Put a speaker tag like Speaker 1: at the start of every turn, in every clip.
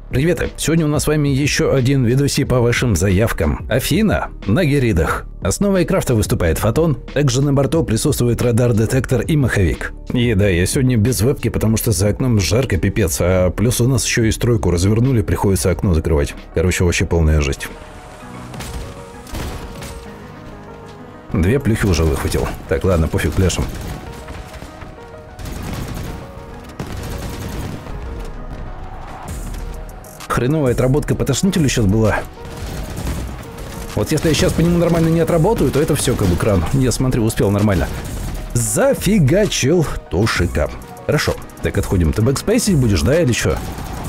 Speaker 1: Привет! Сегодня у нас с вами еще один видосик по вашим заявкам. Афина на Геридах. Основой крафта выступает фотон, также на борту присутствует радар-детектор и маховик. И да, я сегодня без вебки, потому что за окном жарко пипец, а плюс у нас еще и стройку развернули, приходится окно закрывать. Короче, вообще полная жесть. 2 плюхи уже выхватил. Так, ладно, пофиг, пляшем. Хреновая отработка по тошнителю сейчас была. Вот если я сейчас по нему нормально не отработаю, то это все как бы кран. Я смотрю, успел нормально. Зафигачил тушика. Хорошо. Так, отходим. Ты бэкспейсить будешь, да, или что?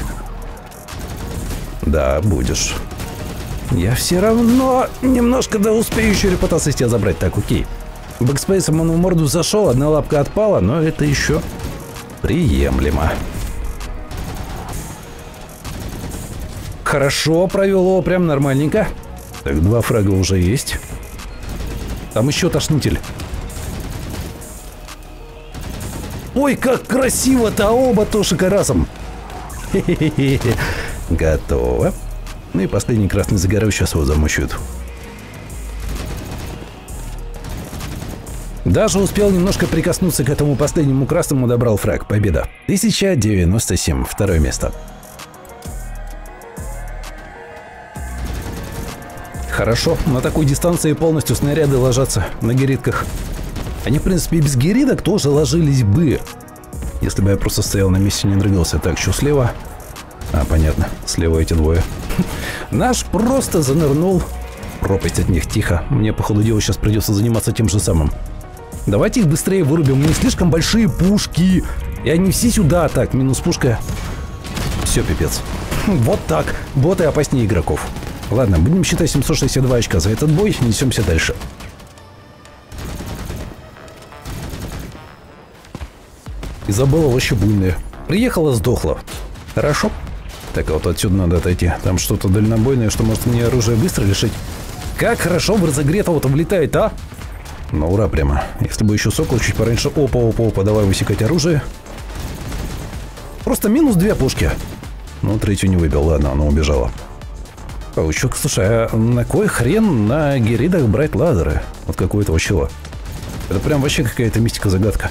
Speaker 1: Да, будешь. Я все равно немножко да успею еще репутацию с тебя забрать. Так, окей. Бэкспейсом он в морду зашел, одна лапка отпала, но это еще приемлемо. Хорошо, провел его прям нормальненько. Так, 2 фрага уже есть. Там еще тошнитель. Ой, как красиво-то, оба тошика разом. Хе-хе-хе. Готово. Ну и последний красный загорел, сейчас его замучают. Даже успел немножко прикоснуться к этому последнему красному, добрал фраг. Победа. 1097, второе место. Хорошо, на такой дистанции полностью снаряды ложатся на геридках. Они, в принципе, без геридок тоже ложились бы, если бы я просто стоял на месте и не дрыгался. Так, что слева? А, понятно, слева эти двое. Наш просто занырнул. Пропасть от них, тихо. Мне, по ходу дела, сейчас придется заниматься тем же самым. Давайте их быстрее вырубим. У них слишком большие пушки. И они все сюда. Так, минус пушка. Все, пипец. Вот так. Боты опаснее игроков. Ладно, будем считать 762 очка за этот бой, несемся дальше. Изабелла вообще буйная. Приехала, сдохла. Хорошо. Так, а вот отсюда надо отойти. Там что-то дальнобойное, что может мне оружие быстро лишить. Как хорошо в разогретого-то влетает, а? Ну, ура прямо. Если бы еще сокол чуть пораньше. Опа, давай высекать оружие. Просто минус 2 пушки. Ну, третью не выбил, ладно, она убежала. Паучок, слушай, а на кой хрен на геридах брать лазеры? Вот какой-то чела. Это прям вообще какая-то мистика-загадка.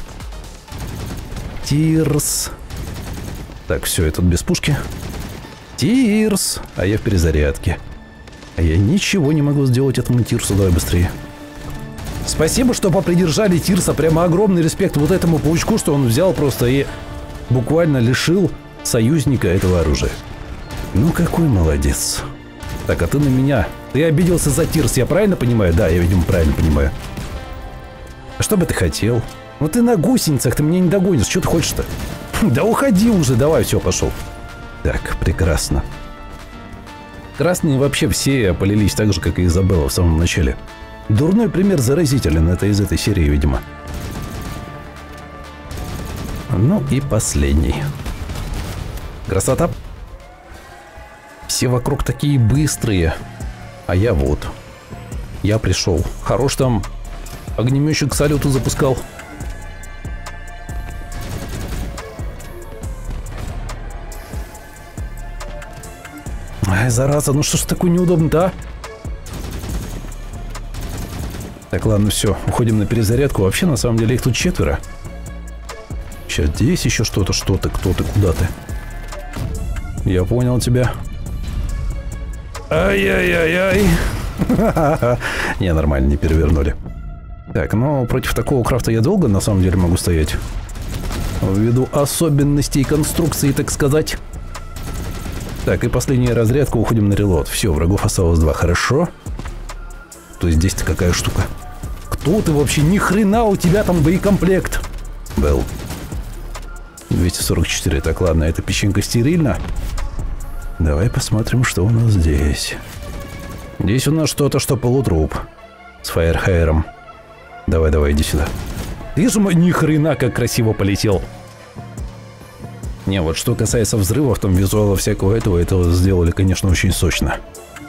Speaker 1: Тирс. Так, все, я тут без пушки. Тирс. А я в перезарядке. А я ничего не могу сделать этому Тирсу. Давай быстрее. Спасибо, что попридержали Тирса. Прямо огромный респект вот этому паучку, что он взял просто и буквально лишил союзника этого оружия. Ну, какой молодец. Так, а ты на меня. Ты обиделся за Тирс, я правильно понимаю? Да, я, видимо, правильно понимаю. А что бы ты хотел? Ну ты на гусеницах, ты меня не догонишь. Что ты хочешь-то? Да уходи уже, давай, все, пошел. Так, прекрасно. Красные вообще все полились так же, как и Изабелла в самом начале. Дурной пример заразителен, это из этой серии, видимо. Ну и последний. Красота. Все вокруг такие быстрые. А я вот. Я пришел. Хорош там огнеметчик салюту запускал. Ай, зараза, ну что ж такое неудобно-то, а? Так, ладно, все, уходим на перезарядку. Вообще, на самом деле, их тут 4. Сейчас здесь еще что-то, кто ты, куда ты? Я понял тебя. Ай-яй-яй-яй. Не, нормально, не перевернули. Так, ну, против такого крафта я долго, на самом деле, могу стоять. Ввиду особенностей конструкции, так сказать. Так, и последняя разрядка, уходим на релот. Все, врагов осталось 2, хорошо. То есть здесь-то какая штука? Кто ты вообще? Ни хрена у тебя там боекомплект. Был. 244, так, ладно, эта песчинка стерильна. Давай посмотрим, что у нас здесь. Здесь у нас что-то, что полутруп. С фаерхайером. Давай, иди сюда. Ты же ни хрена как красиво полетел. Не, вот что касается взрывов, там визуала всякого этого сделали, конечно, очень сочно.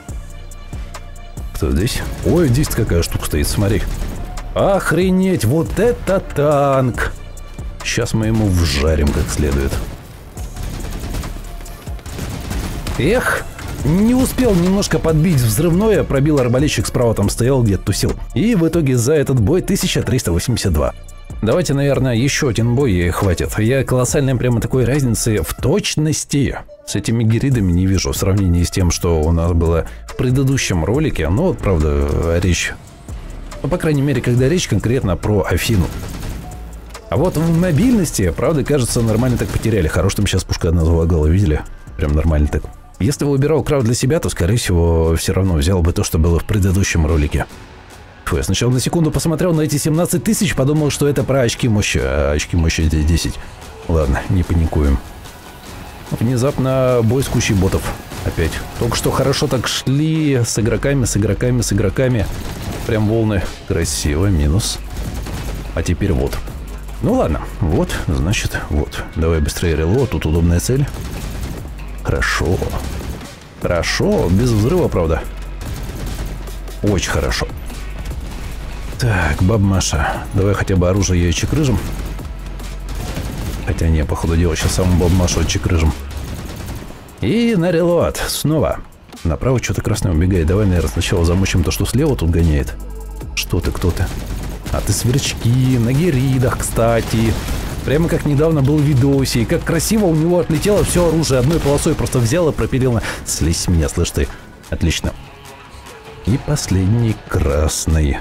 Speaker 1: Кто здесь? Ой, здесь какая штука стоит, смотри. Охренеть, вот это танк! Сейчас мы ему вжарим как следует. Эх, не успел немножко подбить взрывное, пробил арбалетчик справа, там стоял, где-то тусил. И в итоге за этот бой 1382. Давайте, наверное, еще один бой и хватит. Я колоссальной прямо такой разницы в точности с этими геридами не вижу в сравнении с тем, что у нас было в предыдущем ролике. Но вот, правда, речь... Ну, по крайней мере, когда речь конкретно про Афину. А вот в мобильности, правда, кажется, нормально так потеряли. Хорош, там сейчас пушка одна залагала, видели? Прям нормально так. Если выбирал крафт для себя, то, скорее всего, все равно взял бы то, что было в предыдущем ролике. Фу, я сначала на секунду посмотрел на эти 17 тысяч, подумал, что это про очки мощи, а очки мощи здесь 10. Ладно, не паникуем. Внезапно бой с кучей ботов. Опять. Только что хорошо так шли с игроками. Прям волны. Красиво, минус. А теперь вот. Ну ладно, вот, значит, вот. Давай быстрее релот, тут удобная цель. Хорошо. Хорошо, без взрыва, правда. Очень хорошо. Так, баба Маша, давай хотя бы оружие ее чекрыжем. Хотя не, походу дела, сейчас саму бабу Машу чекрыжем. И на релот, снова. Направо что-то красное убегает. Давай, наверное, сначала замочим то, что слева тут гоняет. Что ты, кто ты? А ты сверчки, на геридах, кстати. Прямо как недавно был в видосе. И как красиво у него отлетело все оружие. Одной полосой просто взял и пропилил на... Слезь с меня, слышь ты. Отлично. И последний красный.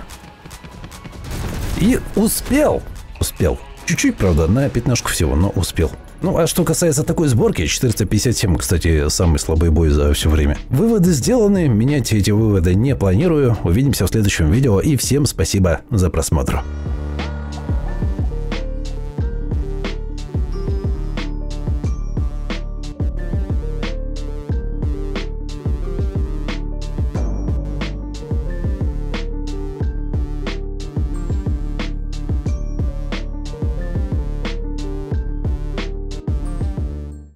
Speaker 1: И успел. Успел. Чуть-чуть, правда, на 15 всего, но успел. Ну, а что касается такой сборки, 457, кстати, самый слабый бой за все время. Выводы сделаны, менять эти выводы не планирую. Увидимся в следующем видео и всем спасибо за просмотр.